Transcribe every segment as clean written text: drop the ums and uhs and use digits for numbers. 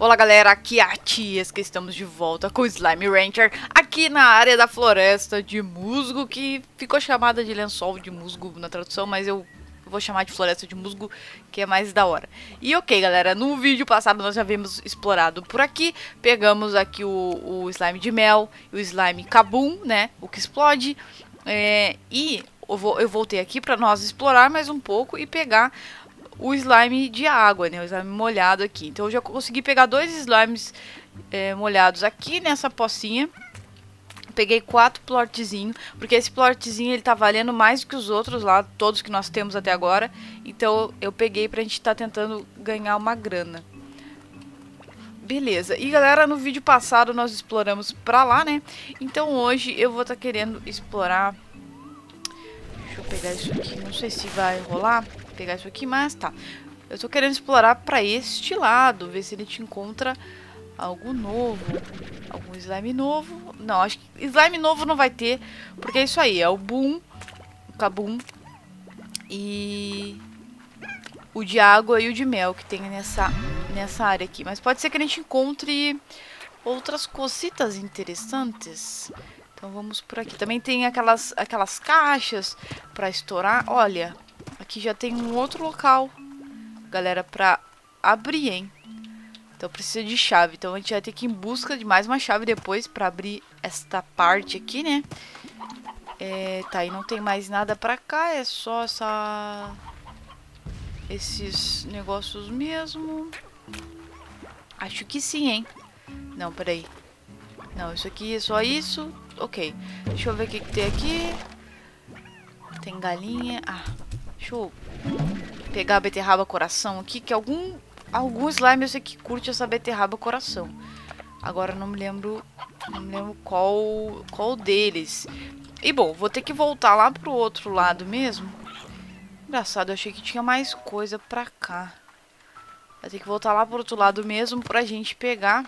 Olá galera, aqui é a Tias, que estamos de volta com o Slime Rancher aqui na área da floresta de musgo, que ficou chamada de lençol de musgo na tradução, mas eu vou chamar de floresta de musgo, que é mais da hora. E ok galera, no vídeo passado nós já havíamos explorado por aqui, pegamos aqui o slime de mel, o slime kabum, né, o que explode, e eu voltei aqui para nós explorar mais um pouco e pegar o slime de água, né? O slime molhado aqui. Então eu já consegui pegar dois slimes molhados aqui nessa pocinha. Peguei 4 plortzinhos, porque esse plortzinho ele tá valendo mais do que os outros lá, todos que nós temos até agora. Então eu peguei pra gente tá tentando ganhar uma grana. Beleza, e galera, no vídeo passado nós exploramos pra lá, né? Então hoje eu vou tá querendo explorar. Deixa eu pegar isso aqui, não sei se vai rolar pegar isso aqui, mas tá. Eu tô querendo explorar pra este lado, ver se ele te encontra algo novo, algum slime novo. Não, acho que slime novo não vai ter, porque é isso aí, é o boom, o kabum e o de água e o de mel que tem nessa área aqui. Mas pode ser que a gente encontre outras cositas interessantes. Então vamos por aqui. Também tem aquelas caixas pra estourar. Olha, aqui já tem um outro local, galera, pra abrir, hein? Então precisa de chave. Então a gente vai ter que ir em busca de mais uma chave depois pra abrir esta parte aqui, né? Tá, e não tem mais nada pra cá. É só esses negócios mesmo. Acho que sim, hein? Não, peraí. Não, isso aqui é só isso. Ok. Deixa eu ver o que tem aqui. Tem galinha. Ah, deixa eu pegar a beterraba coração aqui, que algum slime eu sei que curte essa beterraba coração. Agora não me lembro qual deles. E bom, vou ter que voltar lá pro outro lado mesmo. Engraçado, eu achei que tinha mais coisa pra cá. Vai ter que voltar lá pro outro lado mesmo pra gente pegar.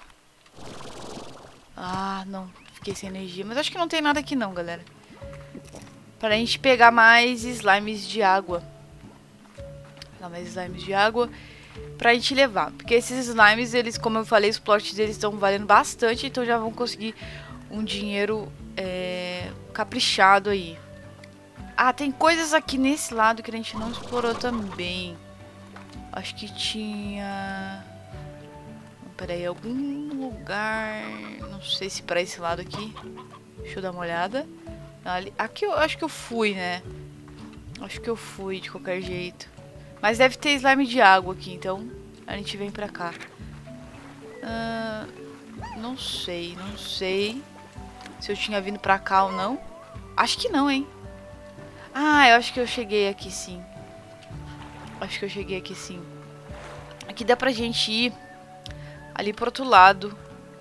Ah, não. Fiquei sem energia. Mas acho que não tem nada aqui não, galera. Pra gente pegar mais slimes de água. Pegar mais slimes de água pra gente levar. Porque esses slimes, eles, como eu falei, os plots deles estão valendo bastante. Então já vão conseguir um dinheiro caprichado aí. Ah, tem coisas aqui nesse lado que a gente não explorou também. Acho que tinha... Peraí, algum lugar... Não sei se pra esse lado aqui. Deixa eu dar uma olhada. Ali... Aqui eu acho que eu fui, né? Acho que eu fui de qualquer jeito. Mas deve ter slime de água aqui, então a gente vem pra cá. Não sei se eu tinha vindo pra cá ou não. Acho que não, hein? Ah, eu acho que eu cheguei aqui sim. Acho que eu cheguei aqui sim. Aqui dá pra gente ir ali pro outro lado,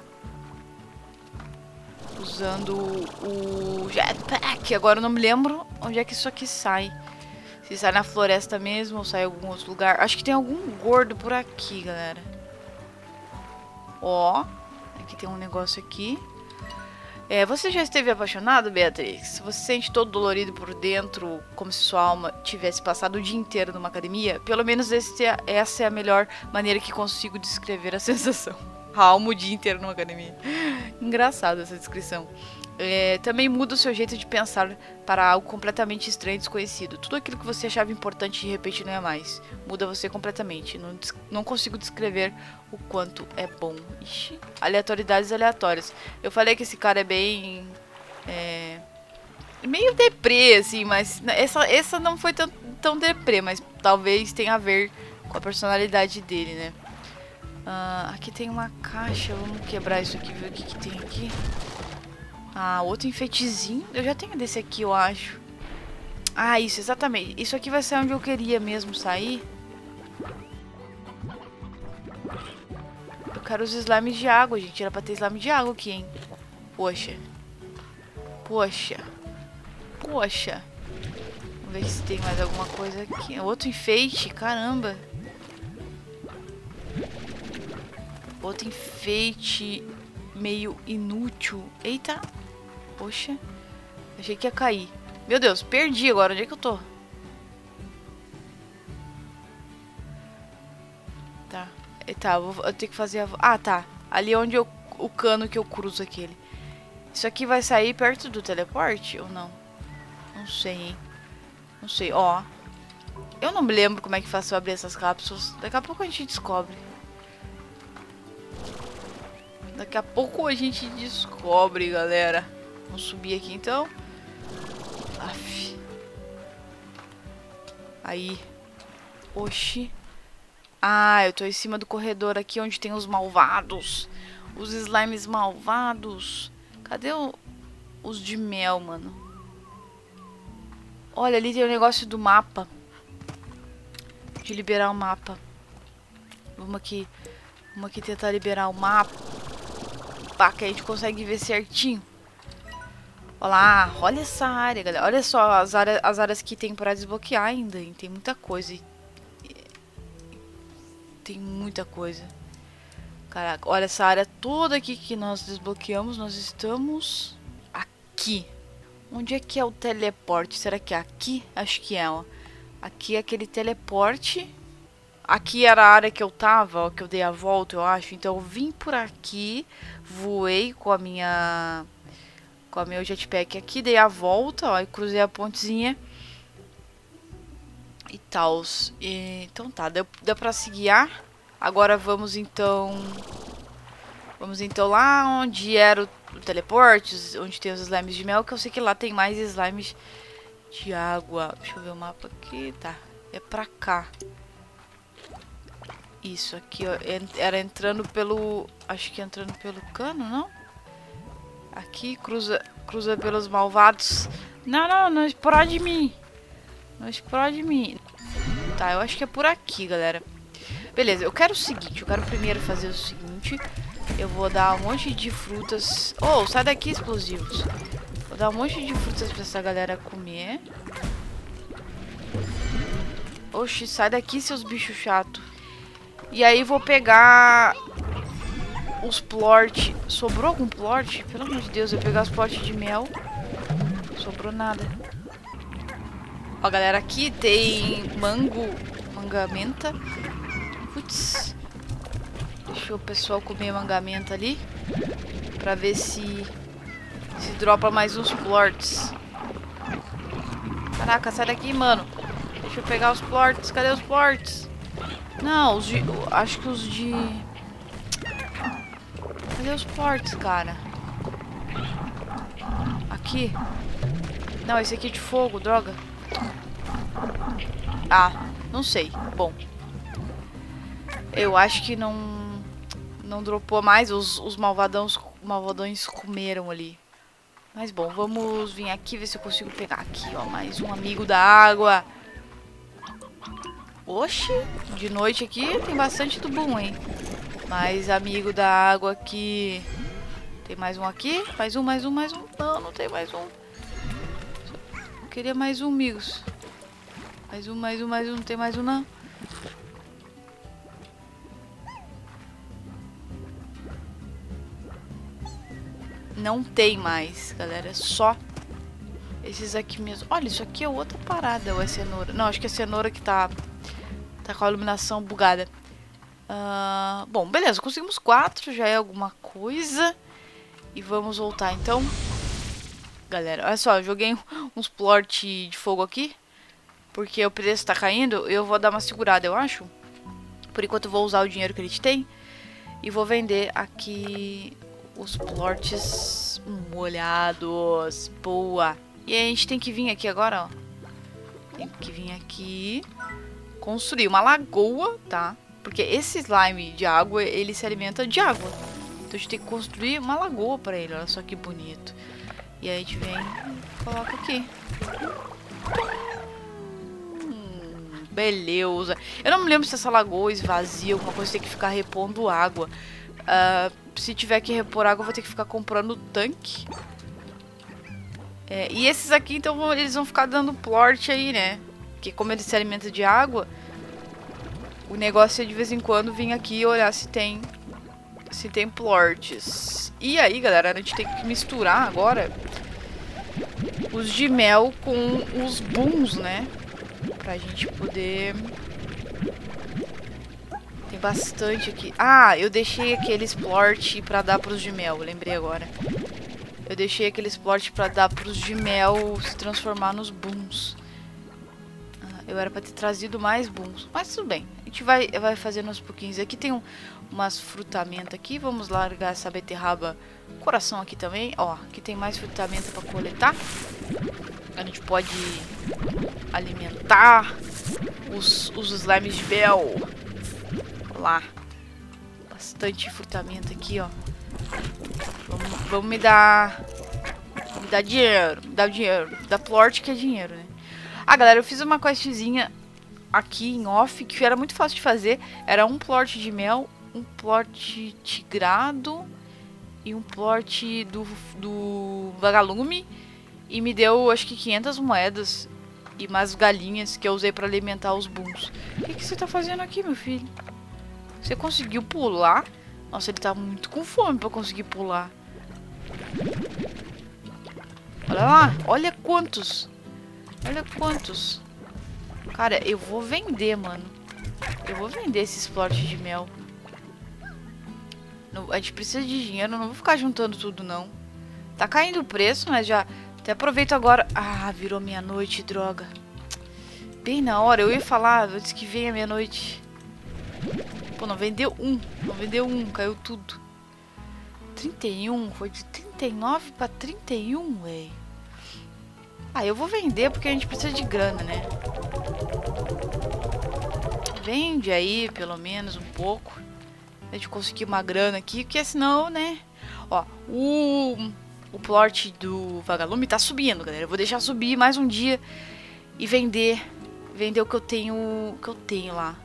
usando o jetpack. Agora eu não me lembro onde é que isso aqui sai. Se sai na floresta mesmo ou sai em algum outro lugar. Acho que tem algum gordo por aqui, galera. Ó, aqui tem um negócio aqui. Você já esteve apaixonado, Beatrix? Você se sente todo dolorido por dentro, como se sua alma tivesse passado o dia inteiro numa academia? Pelo menos essa é a melhor maneira que consigo descrever a sensação. A alma o dia inteiro numa academia. Engraçado essa descrição. Também muda o seu jeito de pensar para algo completamente estranho e desconhecido. Tudo aquilo que você achava importante de repente não é mais. Muda você completamente. Não consigo descrever o quanto é bom. Ixi, aleatoriedades aleatórias. Eu falei que esse cara é bem... meio deprê, assim, mas essa não foi tão deprê, mas talvez tenha a ver com a personalidade dele, né? Aqui tem uma caixa. Vamos quebrar isso aqui, ver o que tem aqui. Ah, outro enfeitezinho. Eu já tenho desse aqui, eu acho. Ah, isso, exatamente. Isso aqui vai ser onde eu queria mesmo sair. Eu quero os slimes de água, gente. Era pra ter slime de água aqui, hein? Poxa. Poxa. Poxa. Vamos ver se tem mais alguma coisa aqui. Outro enfeite, caramba. Outro enfeite meio inútil. Eita. Poxa. Achei que ia cair. Meu Deus, perdi agora. Onde é que eu tô? Tá. Tá, eu tenho que fazer a... Ah, tá. Ali onde o cano que eu cruzo aquele. Isso aqui vai sair perto do teleporte ou não? Não sei, hein? Não sei, ó. Eu não me lembro como é que faço pra abrir essas cápsulas. Daqui a pouco a gente descobre. Daqui a pouco a gente descobre, galera. Vamos subir aqui, então. Aff. Aí. Oxi. Ah, eu tô em cima do corredor aqui onde tem os malvados. Os slimes malvados. Cadê os de mel, mano? Olha, ali tem o negócio do mapa. De liberar o mapa. Vamos aqui tentar liberar o mapa. Que a gente consegue ver certinho. Olha lá, olha essa área, galera. Olha só as áreas que tem pra desbloquear ainda, hein? Tem muita coisa. Tem muita coisa. Caraca, olha essa área toda aqui que nós desbloqueamos. Nós estamos aqui. Onde é que é o teleporte? Será que é aqui? Acho que é, ó. Aqui é aquele teleporte. Aqui era a área que eu tava, ó, que eu dei a volta, eu acho. Então eu vim por aqui, voei com a minha... com a meu jetpack aqui, dei a volta, ó, e cruzei a pontezinha. E tal. Então tá, deu pra se guiar. Agora vamos então... Vamos então lá onde era o teleporte, onde tem os slimes de mel, que eu sei que lá tem mais slimes de água. Deixa eu ver o mapa aqui, tá. É pra cá. Isso aqui, ó, era entrando pelo... Acho que entrando pelo cano, não? Aqui, cruza pelos malvados. Não explode mim. Não explode mim. Tá, eu acho que é por aqui, galera. Beleza, eu quero o seguinte. Eu quero primeiro fazer o seguinte. Eu vou dar um monte de frutas. Oh, sai daqui, explosivos. Vou dar um monte de frutas pra essa galera comer. Oxi, sai daqui, seus bichos chatos. E aí vou pegar os plort. Sobrou algum plort? Pelo amor de Deus, eu vou pegar os plort de mel. Sobrou nada. Ó, galera, aqui tem mangamenta. Putz. Deixa o pessoal comer mangamenta ali. Pra ver se dropa mais uns plorts. Caraca, sai daqui, mano. Deixa eu pegar os plorts. Cadê os plorts? Não, os de... Acho que os de... Cadê os plorts, cara? Aqui. Não, esse aqui é de fogo, droga. Ah, não sei. Bom. Eu acho que não dropou mais. Os malvadões comeram ali. Mas bom, vamos vir aqui ver se eu consigo pegar aqui, ó. Mais um amigo da água. Oxi, de noite aqui tem bastante do bom, hein? Mais amigo da água aqui. Tem mais um aqui? Mais um. Não, não tem mais um. Eu queria mais um, amigos. Mais um. Não tem mais um, não. Não tem mais, galera. É só esses aqui mesmo. Olha, isso aqui é outra parada. Ou é cenoura? Não, acho que é cenoura que tá com a iluminação bugada. Bom, beleza. Conseguimos 4. Já é alguma coisa. E vamos voltar, então. Galera, olha só. Eu joguei uns plort de fogo aqui. Porque o preço tá caindo. Eu vou dar uma segurada, eu acho. Por enquanto eu vou usar o dinheiro que a gente tem. E vou vender aqui os plorts molhados. Boa. E aí a gente tem que vir aqui agora, ó. Tem que vir aqui. Construir uma lagoa, tá? Porque esse slime de água, ele se alimenta de água. Então a gente tem que construir uma lagoa pra ele. Olha só que bonito. E aí a gente vem e coloca aqui. Beleza. Eu não me lembro se essa lagoa esvazia, alguma coisa, tem que ficar repondo água. Se tiver que repor água, eu vou ter que ficar comprando tanque. E esses aqui, então, eles vão ficar dando plort aí, né? Porque como eles se alimentam de água, o negócio é de vez em quando vir aqui e olhar se tem plorts. E aí, galera, a gente tem que misturar agora os de mel com os booms, né? Pra gente poder Tem bastante aqui. Ah, eu deixei aquele splort pra dar pros de mel, lembrei agora. Eu deixei aquele splort pra dar pros de mel se transformar nos booms. Eu era pra ter trazido mais booms, mas tudo bem. A gente vai fazendo aos pouquinhos. Aqui tem umas frutamentas aqui. Vamos largar essa beterraba coração aqui também. Ó, aqui tem mais frutamenta pra coletar. A gente pode alimentar os slimes de mel. Olha lá. Bastante frutamenta aqui, ó. Vamos me dar dinheiro. Me dar dinheiro. Da plort que é dinheiro, né? Ah, galera, eu fiz uma questzinha aqui em off que era muito fácil de fazer. Era um plort de mel, um plort tigrado e um plort do vagalume. E me deu, acho que 500 moedas e mais galinhas que eu usei pra alimentar os booms. O que você tá fazendo aqui, meu filho? Você conseguiu pular? Nossa, ele tá muito com fome pra conseguir pular. Olha lá, olha quantos. Olha quantos. Cara, eu vou vender, mano. Eu vou vender esses plots de mel. A gente precisa de dinheiro, não vou ficar juntando tudo, não. Tá caindo o preço, mas já... Até aproveito agora... Ah, virou meia-noite, droga. Bem na hora, eu ia falar antes que venha meia-noite. Pô, não vendeu um. Não vendeu um, caiu tudo. 31, foi de 39 pra 31, véi. Ah, eu vou vender porque a gente precisa de grana, né? Vende aí, pelo menos, um pouco. A gente conseguir uma grana aqui, porque senão, né? Ó, o plot do vagalume tá subindo, galera. Eu vou deixar subir mais um dia e vender. Vender o que eu tenho, lá.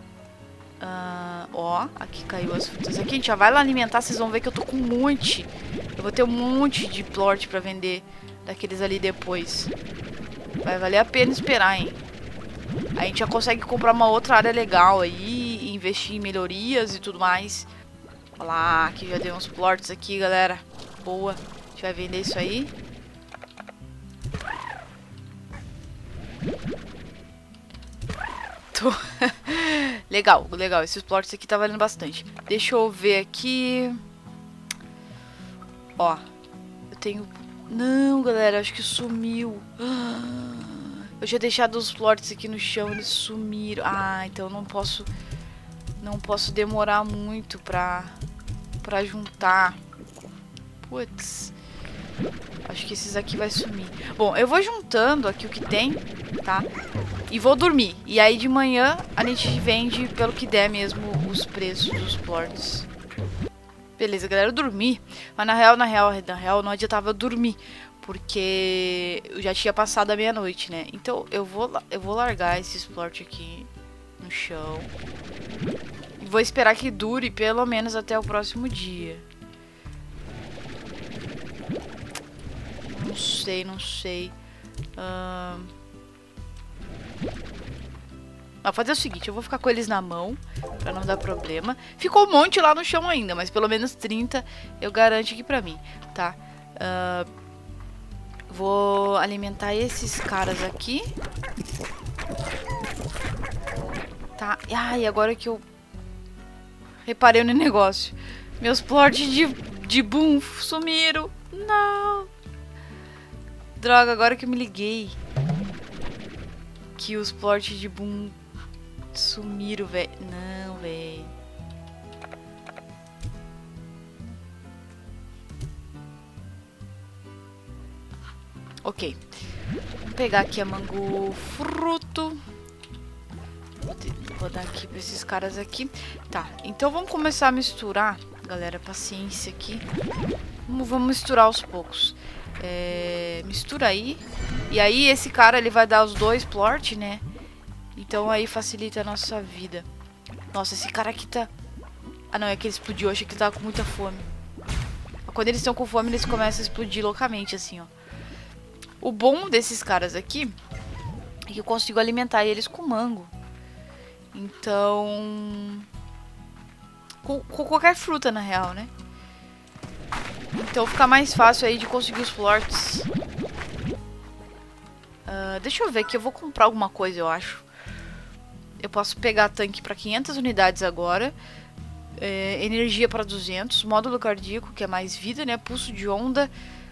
Ó, aqui caiu as frutas. Aqui a gente já vai lá alimentar, vocês vão ver que eu tô com um monte. Eu vou ter um monte de plot pra vender daqueles ali depois. Vai valer a pena esperar, hein? A gente já consegue comprar uma outra área legal aí, investir em melhorias e tudo mais. Olha lá, aqui já deu uns plots aqui, galera. Boa. A gente vai vender isso aí. Legal, legal. Esses plots aqui tá valendo bastante. Deixa eu ver aqui. Ó, eu tenho... Não, galera, acho que sumiu. Eu tinha deixado os plots aqui no chão, eles sumiram. Ah, então não posso demorar muito pra juntar. Putz. Acho que esses aqui vai sumir. Bom, eu vou juntando aqui o que tem, tá? E vou dormir. E aí de manhã a gente vende pelo que der mesmo os preços dos plots. Beleza, galera, eu dormi. Mas na real não adiantava eu dormir. Porque eu já tinha passado a meia-noite, né? Então eu vou largar esse plot aqui no chão. E vou esperar que dure pelo menos até o próximo dia. Não sei. Vou fazer o seguinte, eu vou ficar com eles na mão, pra não dar problema. Ficou um monte lá no chão ainda, mas pelo menos 30 eu garanto aqui pra mim, tá? Vou alimentar esses caras aqui. Tá, e agora que eu reparei no negócio. Meus plots de boom sumiram. Não. Droga, agora que eu me liguei. Que os plots de boom sumiram, velho. Não, velho. Ok. Vou pegar aqui a mango fruto. Vou dar aqui pra esses caras aqui. Tá, então vamos começar a misturar. Galera, paciência aqui. Vamos misturar aos poucos. Mistura aí. E aí esse cara, ele vai dar os 2 plort, né? Então aí facilita a nossa vida. Nossa, esse cara aqui tá... Ah, não, é que ele explodiu. Eu achei que ele tava com muita fome. Quando eles estão com fome, eles começam a explodir loucamente, assim, ó. O bom desses caras aqui é que eu consigo alimentar eles com mango. Então... Com qualquer fruta, na real, né? Então fica mais fácil aí de conseguir os plorts. Deixa eu ver aqui, eu vou comprar alguma coisa, eu acho. Eu posso pegar tanque para 500 unidades agora. Energia para 200. Módulo cardíaco, que é mais vida, né? Pulso de onda.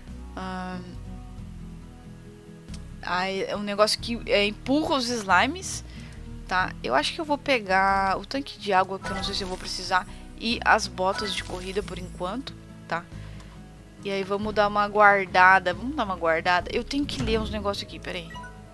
É um negócio que empurra os slimes, tá? Eu acho que eu vou pegar o tanque de água, que eu não sei se eu vou precisar, e as botas de corrida por enquanto, tá? E aí vamos dar uma guardada. Vamos dar uma guardada. Eu tenho que ler uns negócios aqui, peraí.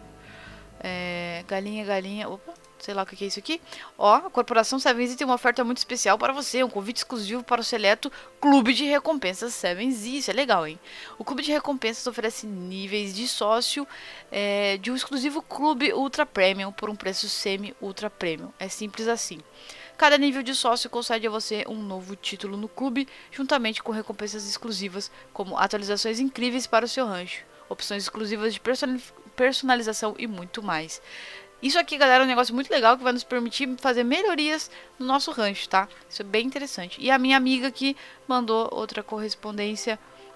Galinha. Opa, sei lá o que é isso aqui. Ó, a Corporação Seven tem uma oferta muito especial para você. Um convite exclusivo para o seleto Clube de Recompensas Seven. Isso é legal, hein? O Clube de Recompensas oferece níveis de sócio de um exclusivo Clube Ultra Premium por um preço semi-ultra premium. É simples assim. Cada nível de sócio concede a você um novo título no clube, juntamente com recompensas exclusivas, como atualizações incríveis para o seu rancho, opções exclusivas de personalização e muito mais. Isso aqui, galera, é um negócio muito legal que vai nos permitir fazer melhorias no nosso rancho, tá? Isso é bem interessante. E a minha amiga aqui mandou outra correspondência.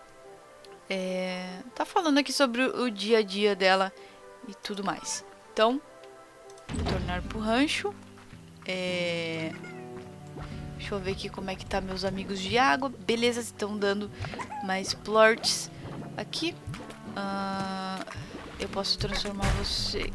Tá falando aqui sobre o dia a dia dela e tudo mais. Então, retornar pro rancho. Deixa eu ver aqui como é que tá meus amigos de água. Beleza, estão dando mais plorts aqui. Eu posso transformar você.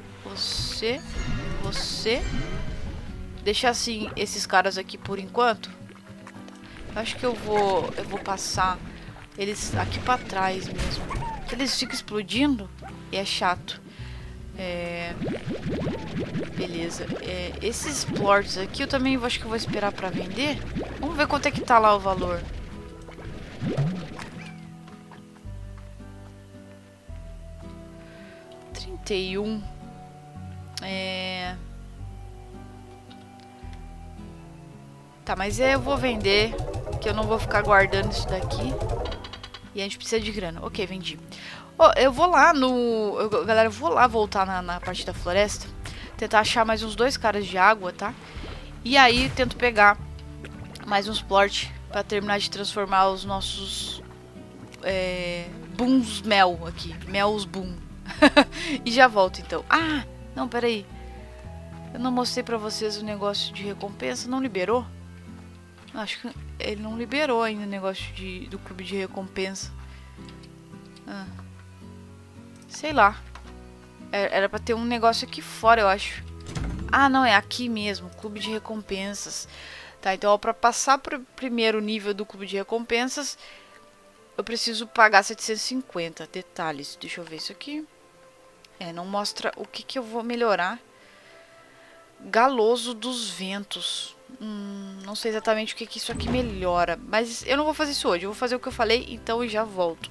Deixar assim esses caras aqui por enquanto. Eu acho que eu vou passar eles aqui pra trás mesmo. Que eles ficam explodindo e é chato. Beleza. Esses plorts aqui eu também acho que eu vou esperar pra vender. Vamos ver quanto é que tá lá o valor. R$31. Tá, mas eu vou vender, que eu não vou ficar guardando isso daqui. E a gente precisa de grana. Ok, vendi. Eu vou lá galera, eu vou lá voltar na parte da floresta. Tentar achar mais uns 2 caras de água, tá? E aí tento pegar mais uns plort pra terminar de transformar os nossos booms mel aqui. Mel's boom. E já volto então. Ah, não, peraí. Eu não mostrei pra vocês o negócio de recompensa. Não liberou? Acho que ele não liberou ainda o negócio do clube de recompensa. Sei lá. Era pra ter um negócio aqui fora, eu acho. Ah, não, é aqui mesmo. Clube de recompensas. Tá, então ó, pra passar pro primeiro nível do clube de recompensas, eu preciso pagar 750. Detalhes. Deixa eu ver isso aqui. Não mostra o que eu vou melhorar. Galoso dos ventos. Não sei exatamente o que isso aqui melhora. Mas eu não vou fazer isso hoje. Eu vou fazer o que eu falei, então eu já volto.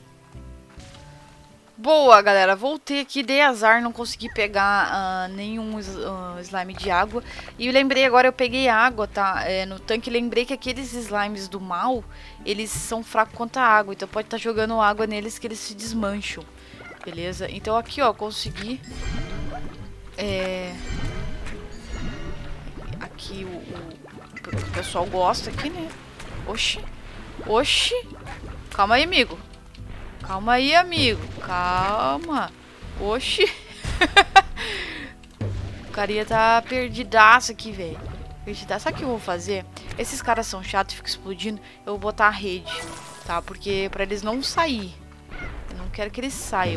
Boa, galera. Voltei aqui. Dei azar. Não consegui pegar nenhum slime de água. E eu lembrei agora, eu peguei água, tá? No tanque. Lembrei que aqueles slimes do mal, eles são fracos contra a água. Então pode estar jogando água neles que eles se desmancham. Beleza? Então aqui, ó, consegui. Aqui o pessoal gosta aqui, né? Oxi. Calma aí, amigo. Calma. Oxi. O carinha tá perdidaço aqui, velho. Sabe o que eu vou fazer? Esses caras são chatos e ficam explodindo. Eu vou botar a rede, tá? Porque pra eles não sair. Eu não quero que eles saiam.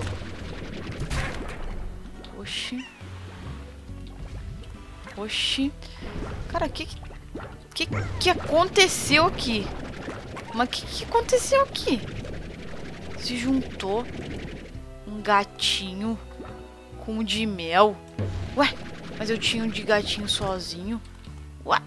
Oxi. Cara, que aconteceu aqui? Mas que aconteceu aqui? Se juntou um gatinho com um de mel. Ué, mas eu tinha um de gatinho sozinho. What?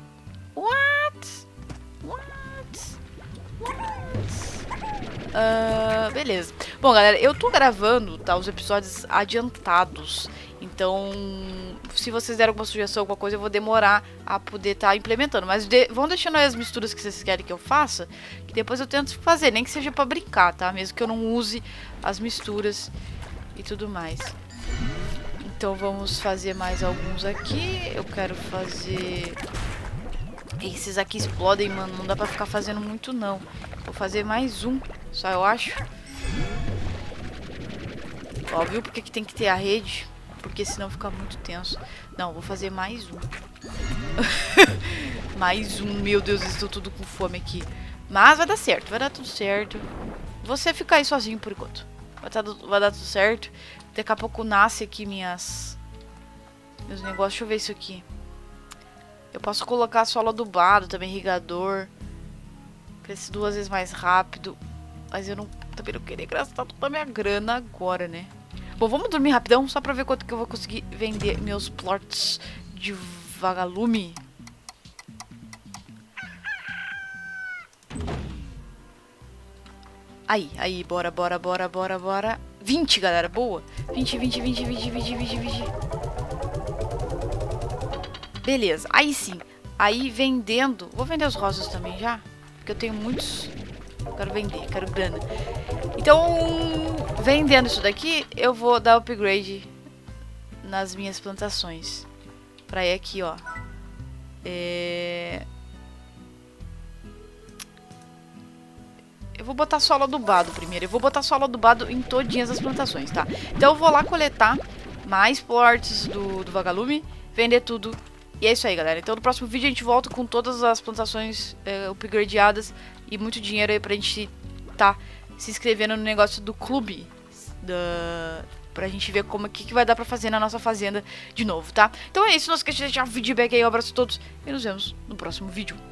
Beleza. Bom, galera, eu tô gravando, tá, os episódios adiantados. Então, se vocês deram alguma sugestão, alguma coisa, eu vou demorar a poder estar implementando. Mas vão deixando aí as misturas que vocês querem que eu faça, que depois eu tento fazer, nem que seja pra brincar, tá? Mesmo que eu não use as misturas e tudo mais. Então, vamos fazer mais alguns aqui. Eu quero fazer... Esses aqui explodem, mano. Não dá pra ficar fazendo muito, não. Vou fazer mais um, só eu acho. Ó, viu porque que tem que ter a rede? porque senão fica muito tenso. Não, vou fazer mais um. Mais um, meu Deus, estou tudo com fome aqui. Mas vai dar certo, vai dar tudo certo. Você fica aí sozinho por enquanto. Vai dar tudo certo. Daqui a pouco nasce aqui meus negócios. Deixa eu ver isso aqui. Eu posso colocar solo adubado, também irrigador. Cresce 2 vezes mais rápido. Mas eu também não queria gastar toda a minha grana agora, né? Bom, vamos dormir rapidão, só pra ver quanto que eu vou conseguir vender meus plots de vagalume. Aí, bora. 20, galera, boa. 20. Beleza, aí sim. Aí vendendo... Vou vender os rosas também já, porque eu tenho muitos. Quero vender, quero grana. Então, vendendo isso daqui, eu vou dar upgrade nas minhas plantações. Pra ir aqui, ó. Eu vou botar solo adubado primeiro. Eu vou botar solo adubado em todinhas as plantações, tá? Então eu vou lá coletar mais plots do vagalume, vender tudo. E é isso aí, galera. Então no próximo vídeo a gente volta com todas as plantações upgradeadas e muito dinheiro aí pra gente tá se inscrevendo no negócio do clube. Pra gente ver como que vai dar pra fazer na nossa fazenda de novo, tá? Então é isso. Não esqueça de deixar o feedback aí. Um abraço a todos e nos vemos no próximo vídeo.